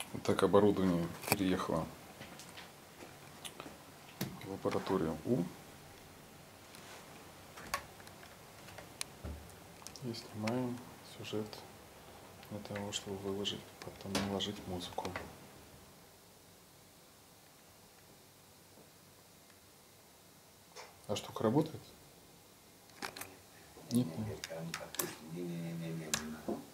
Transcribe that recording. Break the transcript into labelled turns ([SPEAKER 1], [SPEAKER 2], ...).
[SPEAKER 1] Вот так оборудование переехало в лабораторию У. И снимаем сюжет для того, чтобы выложить, потом наложить музыку. А штука работает? Нет, нет.